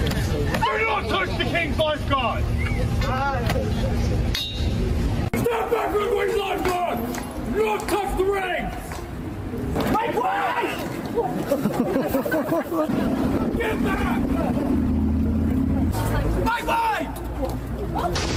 Do not touch the king's lifeguard! Step back with the lifeguard! Do not touch the ring! My wife! Get back! My wife!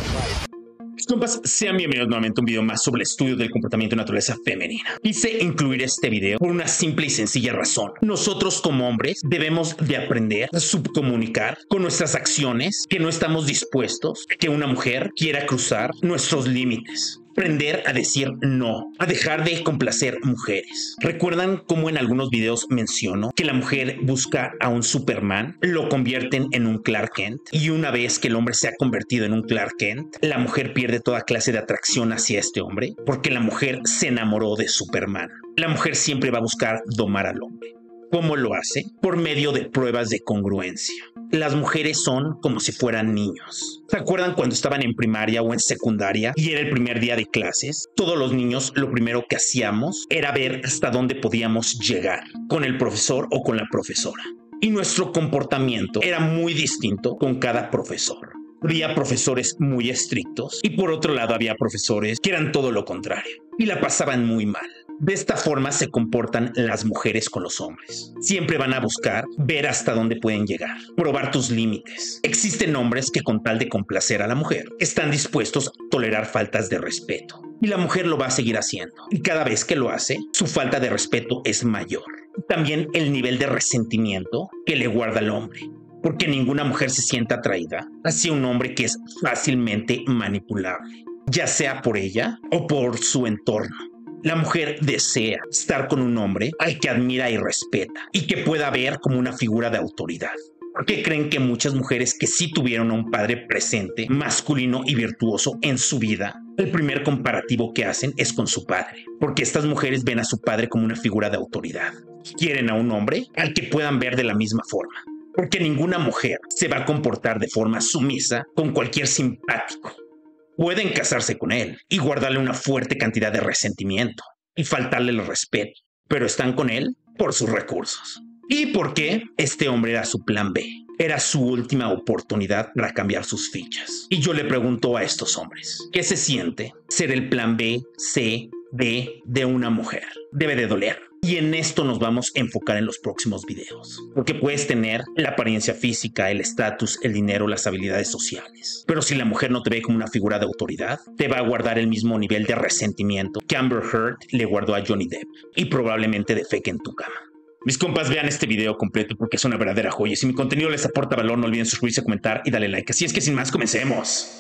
Compas, sean bienvenidos nuevamente a un video más sobre el estudio del comportamiento de naturaleza femenina. Quise incluir este video por una simple y sencilla razón. Nosotros como hombres debemos de aprender a subcomunicar con nuestras acciones que no estamos dispuestos que una mujer quiera cruzar nuestros límites. Aprender a decir no, a dejar de complacer mujeres. ¿Recuerdan cómo en algunos videos menciono que la mujer busca a un Superman, lo convierten en un Clark Kent y una vez que el hombre se ha convertido en un Clark Kent, la mujer pierde toda clase de atracción hacia este hombre porque la mujer se enamoró de Superman? La mujer siempre va a buscar domar al hombre. ¿Cómo lo hace? Por medio de pruebas de congruencia. Las mujeres son como si fueran niños. ¿Se acuerdan cuando estaban en primaria o en secundaria y era el primer día de clases? Todos los niños lo primero que hacíamos era ver hasta dónde podíamos llegar con el profesor o con la profesora. Y nuestro comportamiento era muy distinto con cada profesor. Había profesores muy estrictos y por otro lado había profesores que eran todo lo contrario y la pasaban muy mal. De esta forma se comportan las mujeres con los hombres. Siempre van a buscar ver hasta dónde pueden llegar, probar tus límites. Existen hombres que con tal de complacer a la mujer están dispuestos a tolerar faltas de respeto. Y la mujer lo va a seguir haciendo. Y cada vez que lo hace, su falta de respeto es mayor. También el nivel de resentimiento que le guarda al hombre. Porque ninguna mujer se sienta atraída hacia un hombre que es fácilmente manipulable, ya sea por ella o por su entorno. La mujer desea estar con un hombre al que admira y respeta y que pueda ver como una figura de autoridad. ¿Por qué creen que muchas mujeres que sí tuvieron a un padre presente, masculino y virtuoso en su vida, el primer comparativo que hacen es con su padre? Porque estas mujeres ven a su padre como una figura de autoridad. Quieren a un hombre al que puedan ver de la misma forma. Porque ninguna mujer se va a comportar de forma sumisa con cualquier simpático. Pueden casarse con él y guardarle una fuerte cantidad de resentimiento y faltarle el respeto, pero están con él por sus recursos. ¿Y por qué? Este hombre era su plan B. Era su última oportunidad para cambiar sus fichas. Y yo le pregunto a estos hombres, ¿qué se siente ser el plan B, C, D de una mujer? Debe de doler. Y en esto nos vamos a enfocar en los próximos videos. Porque puedes tener la apariencia física, el estatus, el dinero, las habilidades sociales. Pero si la mujer no te ve como una figura de autoridad, te va a guardar el mismo nivel de resentimiento que Amber Heard le guardó a Johnny Depp. Y probablemente defeque en tu cama. Mis compas, vean este video completo porque es una verdadera joya. Si mi contenido les aporta valor, no olviden suscribirse, comentar y darle like. Así es que sin más, comencemos.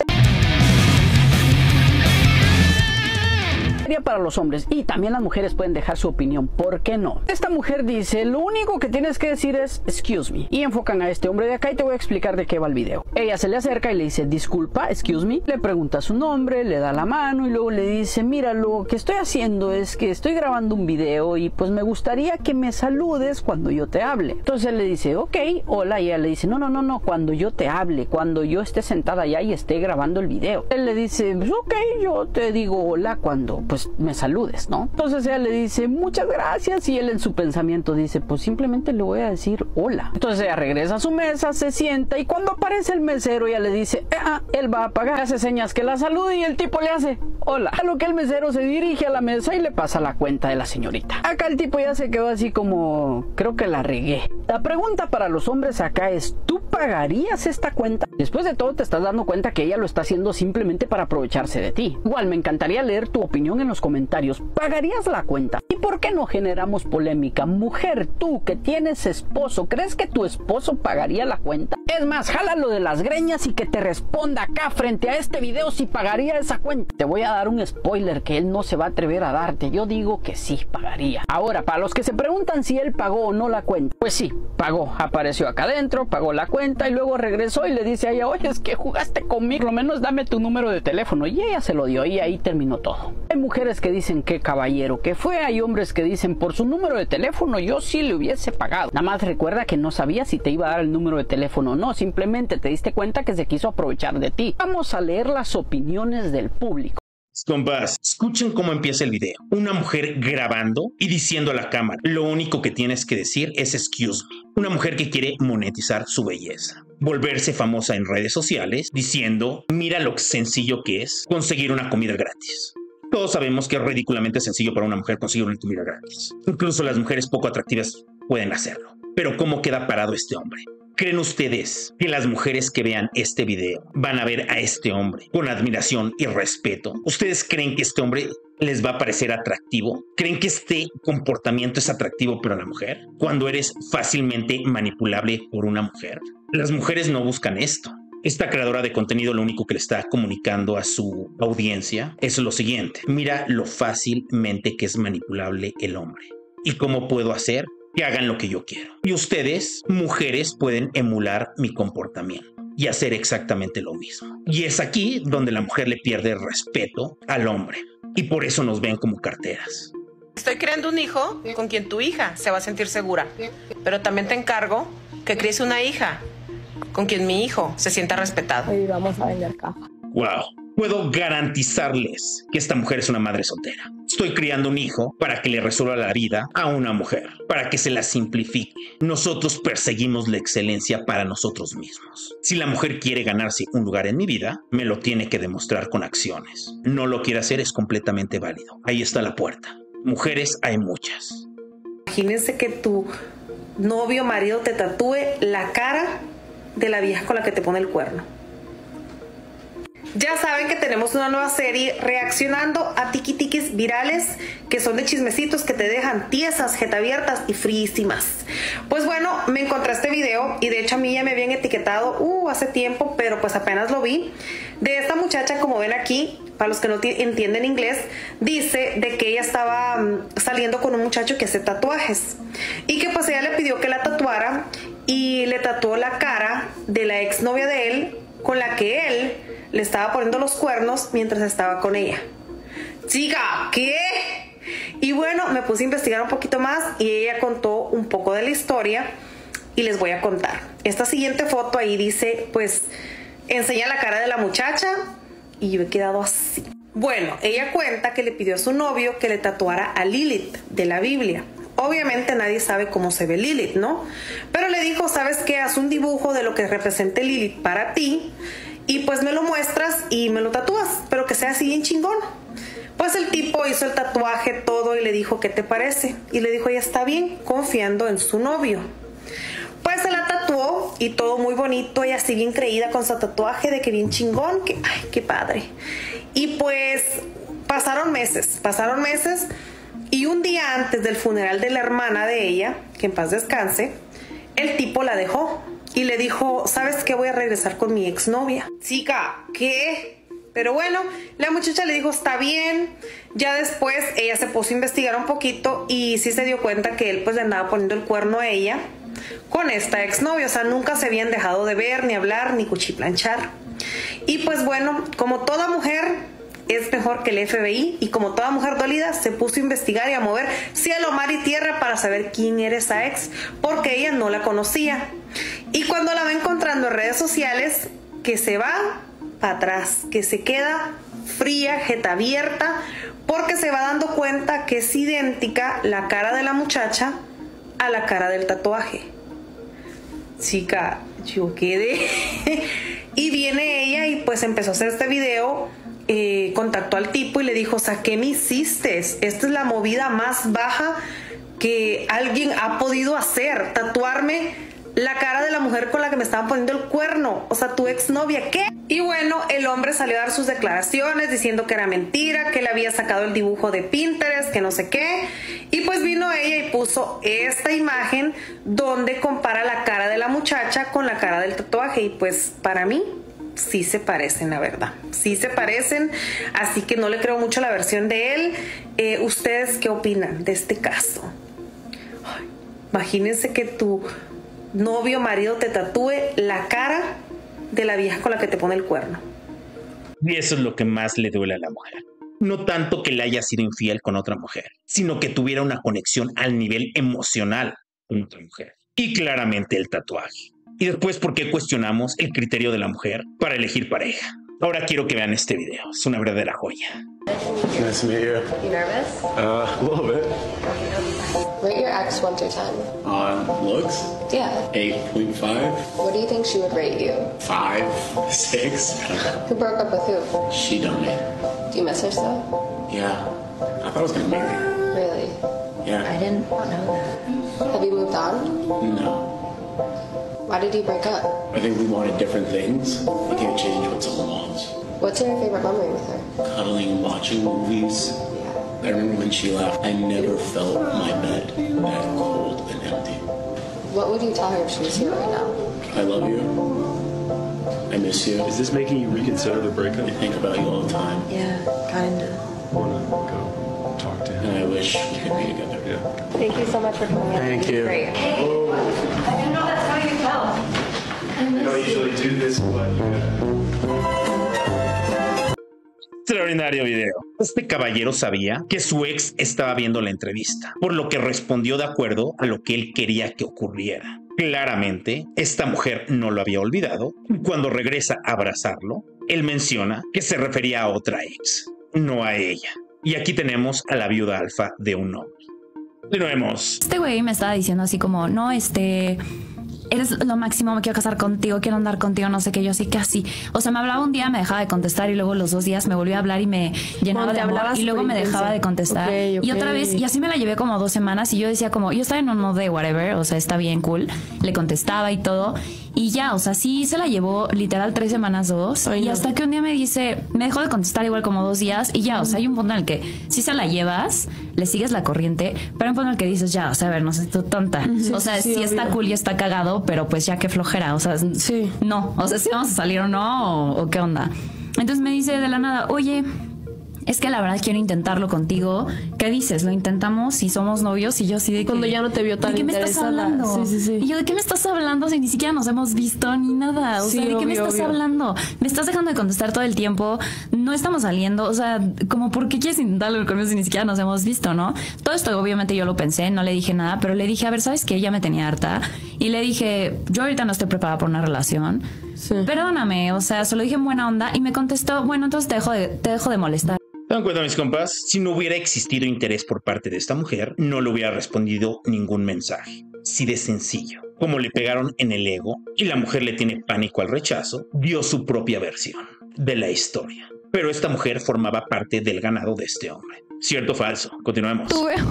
Para los hombres y también las mujeres pueden dejar su opinión, ¿por qué no? Esta mujer dice, lo único que tienes que decir es excuse me, y enfocan a este hombre de acá y te voy a explicar de qué va el video. Ella se le acerca y le dice disculpa, excuse me, le pregunta su nombre, le da la mano y luego le dice mira, lo que estoy haciendo es que estoy grabando un video y pues me gustaría que me saludes cuando yo te hable. Entonces él le dice ok, hola, y ella le dice no, cuando yo te hable, cuando yo esté sentada allá y esté grabando el video. Él le dice ok, yo te digo hola cuando pues me saludes, ¿no? Entonces ella le dice muchas gracias y él en su pensamiento dice pues simplemente le voy a decir hola. Entonces ella regresa a su mesa, se sienta y cuando aparece el mesero ella le dice él va a pagar, hace señas que la salude y el tipo le hace hola, a lo que el mesero se dirige a la mesa y le pasa la cuenta de la señorita. Acá el tipo ya se quedó así como creo que la regué. La pregunta para los hombres acá es ¿tú pagarías esta cuenta? Después de todo te estás dando cuenta que ella lo está haciendo simplemente para aprovecharse de ti. Igual me encantaría leer tu opinión en los comentarios. ¿Pagarías la cuenta? ¿Y por qué no generamos polémica? Mujer, tú que tienes esposo, ¿crees que tu esposo pagaría la cuenta? Es más, jálalo de las greñas y que te responda acá frente a este video si pagaría esa cuenta. Te voy a dar un spoiler que él no se va a atrever a darte. Yo digo que sí pagaría. Ahora, para los que se preguntan si él pagó o no la cuenta, pues sí, pagó. Apareció acá adentro, pagó la cuenta y luego regresó y le dice a ella, oye, es que jugaste conmigo, por lo menos dame tu número de teléfono. Y ella se lo dio y ahí terminó todo. Hay mujeres que dicen que caballero que fue, hay hombres que dicen por su número de teléfono yo sí le hubiese pagado. Nada más recuerda que no sabía si te iba a dar el número de teléfono o no, simplemente te diste cuenta que se quiso aprovechar de ti. Vamos a leer las opiniones del público. Compas, escuchen cómo empieza el video. Una mujer grabando y diciendo a la cámara, lo único que tienes que decir es excuse me. Una mujer que quiere monetizar su belleza. Volverse famosa en redes sociales diciendo, mira lo sencillo que es conseguir una comida gratis. Todos sabemos que es ridículamente sencillo para una mujer conseguir una comida gratis. Incluso las mujeres poco atractivas pueden hacerlo. Pero ¿cómo queda parado este hombre? ¿Creen ustedes que las mujeres que vean este video van a ver a este hombre con admiración y respeto? ¿Ustedes creen que este hombre les va a parecer atractivo? ¿Creen que este comportamiento es atractivo para la mujer? Cuando eres fácilmente manipulable por una mujer. Las mujeres no buscan esto. Esta creadora de contenido lo único que le está comunicando a su audiencia es lo siguiente. Mira lo fácilmente que es manipulable el hombre. ¿Y cómo puedo hacer que hagan lo que yo quiero? Y ustedes, mujeres, pueden emular mi comportamiento y hacer exactamente lo mismo. Y es aquí donde la mujer le pierde el respeto al hombre. Y por eso nos ven como carteras. Estoy creando un hijo con quien tu hija se va a sentir segura. Pero también te encargo que críes una hija con quien mi hijo se sienta respetado. Hoy vamos a vender caja. Wow. Puedo garantizarles que esta mujer es una madre soltera. Estoy criando un hijo para que le resuelva la vida a una mujer, para que se la simplifique. Nosotros perseguimos la excelencia para nosotros mismos. Si la mujer quiere ganarse un lugar en mi vida, me lo tiene que demostrar con acciones. No lo quiere hacer, es completamente válido. Ahí está la puerta. Mujeres hay muchas. Imagínense que tu novio, marido te tatúe la cara de la vieja con la que te pone el cuerno. Ya saben que tenemos una nueva serie reaccionando a tiquitiquis virales que son de chismecitos que te dejan tiesas, jetaabiertas y fríísimas. Pues bueno, me encontré este video y de hecho a mí ya me habían etiquetado hace tiempo, pero pues apenas lo vi. De esta muchacha, como ven aquí, para los que no entienden inglés, dice de que ella estaba saliendo con un muchacho que hace tatuajes y que pues ella le pidió que la tatuara y le tatuó la cara de la exnovia de él con la que él le estaba poniendo los cuernos mientras estaba con ella. Chica, ¿qué? Y bueno, me puse a investigar un poquito más y ella contó un poco de la historia y les voy a contar. Esta siguiente foto ahí dice, pues, enseña la cara de la muchacha y yo he quedado así. Bueno, ella cuenta que le pidió a su novio que le tatuara a Lilith de la Biblia. Obviamente nadie sabe cómo se ve Lilith, ¿no? Pero le dijo, ¿sabes qué? Haz un dibujo de lo que represente Lilith para ti y pues me lo muestras y me lo tatúas, pero que sea así bien chingón. Pues el tipo hizo el tatuaje todo y le dijo, ¿qué te parece? Y le dijo, ella está bien, confiando en su novio. Pues se la tatuó y todo muy bonito y así bien creída con su tatuaje de que bien chingón, que ay, qué padre. Y pues pasaron meses y un día antes del funeral de la hermana de ella, que en paz descanse, el tipo la dejó y le dijo, ¿sabes qué? Voy a regresar con mi exnovia. Chica, ¿qué? Pero bueno, la muchacha le dijo, está bien. Ya después ella se puso a investigar un poquito y sí se dio cuenta que él pues le andaba poniendo el cuerno a ella con esta exnovia. O sea, nunca se habían dejado de ver, ni hablar, ni cuchiplanchar. Y pues bueno, como toda mujer es mejor que el FBI y como toda mujer dolida se puso a investigar y a mover cielo, mar y tierra para saber quién era esa ex, porque ella no la conocía. Y cuando la va encontrando en redes sociales, que se va para atrás, que se queda fría, jeta abierta, porque se va dando cuenta que es idéntica la cara de la muchacha a la cara del tatuaje. Chica, yo quedé. Y viene ella y pues empezó a hacer este video. Contactó al tipo y le dijo, o sea, ¿qué me hiciste? Esta es la movida más baja que alguien ha podido hacer, tatuarme la cara de la mujer con la que me estaban poniendo el cuerno, o sea, tu exnovia, ¿qué? Y bueno, el hombre salió a dar sus declaraciones diciendo que era mentira, que le había sacado el dibujo de Pinterest, que no sé qué, y pues vino ella y puso esta imagen donde compara la cara de la muchacha con la cara del tatuaje y pues para mí sí se parecen, la verdad, sí se parecen, así que no le creo mucho la versión de él. ¿Ustedes qué opinan de este caso? Ay, imagínense que tu novio, marido te tatúe la cara de la vieja con la que te pone el cuerno. Y eso es lo que más le duele a la mujer. No tanto que le haya sido infiel con otra mujer, sino que tuviera una conexión al nivel emocional con otra mujer. Y claramente el tatuaje. Y después, ¿por qué cuestionamos el criterio de la mujer para elegir pareja? Ahora quiero que vean este video. Es una verdadera joya. Nice to meet you. You nervous? A little bit. Rate your ex 1 through 10. On looks? Yeah. 8.5. What do you think she would rate you? 5. 6. Who broke up with who? She done it. Do you miss her still? Yeah. I thought I was gonna marry her. Really? Yeah. I didn't know that. Have you moved on? No. Why did you break up? I think we wanted different things. You can't change what someone wants. What's your favorite memory with her? Cuddling, watching movies. Yeah. I remember when she left, I never felt my bed that cold and empty. What would you tell her if she was here right now? I love you. I miss you. Is this making you reconsider the breakup? I think about you all the time. Yeah, kinda. Wanna go talk to And him? I wish we could be together. Yeah. Thank you so much for coming out. Thank you. Great. I didn't know that's how you felt. I don't usually do this, but Extraordinario video. Este caballero sabía que su ex estaba viendo la entrevista, por lo que respondió de acuerdo a lo que él quería que ocurriera. Claramente, esta mujer no lo había olvidado. Cuando regresa a abrazarlo, él menciona que se refería a otra ex, no a ella. Y aquí tenemos a la viuda alfa de un hombre. Continuemos. Este güey me estaba diciendo así como, no, eres lo máximo, me quiero casar contigo, quiero andar contigo, no sé qué, yo sí que así. O sea, me hablaba un día, me dejaba de contestar y luego los 2 días me volvió a hablar y me llenaba de amor y luego me dejaba de contestar. Y otra vez, y así me la llevé como 2 semanas y yo decía como, yo estaba en un modo de whatever, o sea, está bien, cool. Le contestaba y todo. Y ya, o sea, sí se la llevó literal 3 semanas, 2. Ay, y no. hasta que un día me dice, me dejó de contestar igual como 2 días y ya, o sea, hay un punto en el que sí se la llevas, le sigues la corriente, pero hay un punto en el que dices, ya, o sea, a ver, no sé, tú tonta. O sea, sí está cool y está cagado, pero pues ya qué flojera, o sea, Sí. no, o sea, si vamos a salir o no, o qué onda. Entonces me dice de la nada, oye, es que la verdad quiero intentarlo contigo. ¿Qué dices? ¿Lo intentamos y somos novios? Y yo así de que... Cuando ya no te vio tan ¿de qué me estás interesada? hablando? Sí, sí, sí. Y yo, ¿de qué me estás hablando si ni siquiera nos hemos visto ni nada? O Sí, sea, ¿de qué me obvio, estás obvio. hablando? Me estás dejando de contestar todo el tiempo. No estamos saliendo. O sea, como, ¿por qué quieres intentarlo conmigo si ni siquiera nos hemos visto, no? Todo esto obviamente yo lo pensé, no le dije nada, pero le dije, a ver, ¿sabes qué? Ella me tenía harta. Y le dije, yo ahorita no estoy preparada por una relación. Sí. Perdóname, o sea, se lo dije en buena onda y me contestó, bueno, entonces te dejo de molestar. ¿Se dan cuenta, mis compas? Si no hubiera existido interés por parte de esta mujer, no le hubiera respondido ningún mensaje. Sí, de sencillo. Como le pegaron en el ego y la mujer le tiene pánico al rechazo, dio su propia versión de la historia. Pero esta mujer formaba parte del ganado de este hombre. ¿Cierto o falso? Continuemos. Tuve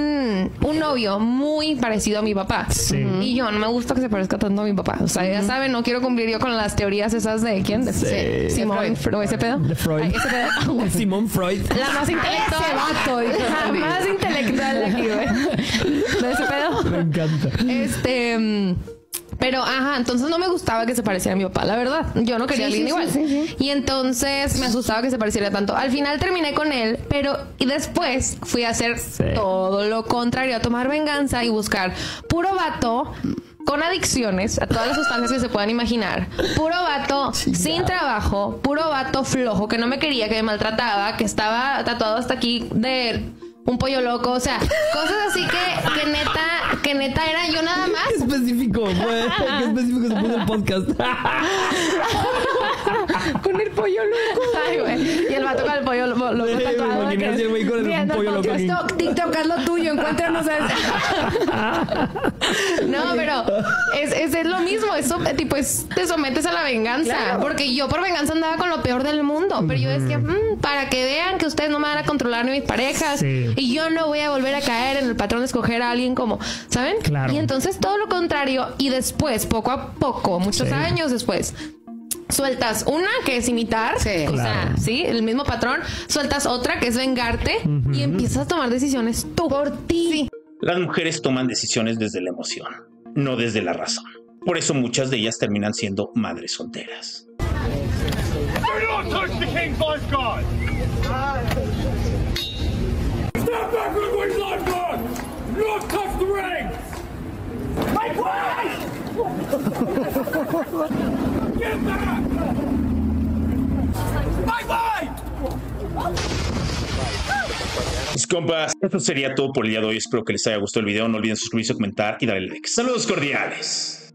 un novio muy parecido a mi papá. Y yo no me gusta que se parezca tanto a mi papá. O sea, ya saben, no quiero cumplir yo con las teorías esas de ¿quién? De Simón Freud. ¿Ese pedo? De Freud. Ay, ese pedo. Simón Freud. La más intelectual. Ese vato, dijo La Sandy. más intelectual de aquí, güey. ¿De ese pedo? Me encanta. Pero, entonces no me gustaba que se pareciera a mi papá, la verdad. Yo no quería a alguien igual. Y entonces me asustaba que se pareciera tanto. Al final terminé con él, y después fui a hacer todo lo contrario, a tomar venganza y buscar puro vato con adicciones a todas las sustancias que se puedan imaginar. Puro vato sin trabajo, puro vato flojo, que no me quería, que me maltrataba, que estaba tatuado hasta aquí de un pollo loco, o sea, cosas así que neta era yo nada más. Qué específico, güey. Qué específico se puso el podcast. Con el pollo loco. Ay, güey. Y el vato con el pollo loco tatuado. Imaginarse el güey con el pollo loco aquí. TikTok, haz lo tuyo, encuéntranos a... No, pero es lo mismo. Eso, tipo, te sometes a la venganza. Claro. Porque yo por venganza andaba con lo peor del mundo. Pero yo decía, para que vean que ustedes no me van a controlar ni mis parejas. Sí. Y yo no voy a volver a caer en el patrón de escoger a alguien como, ¿saben? Claro. Y entonces todo lo contrario. Y después, poco a poco, muchos años después, sueltas una que es imitar, o sea, sí, el mismo patrón, sueltas otra que es vengarte y empiezas a tomar decisiones tú por ti. Sí. Las mujeres toman decisiones desde la emoción, no desde la razón. Por eso muchas de ellas terminan siendo madres solteras. Do not touch the king's lifeguard! Step back from the wing's lifeguard! Do not touch the rings! Make way! Get back! Make way! Mis compas, eso sería todo por el día de hoy. Espero que les haya gustado el video. No olviden suscribirse, comentar y darle like. Saludos cordiales.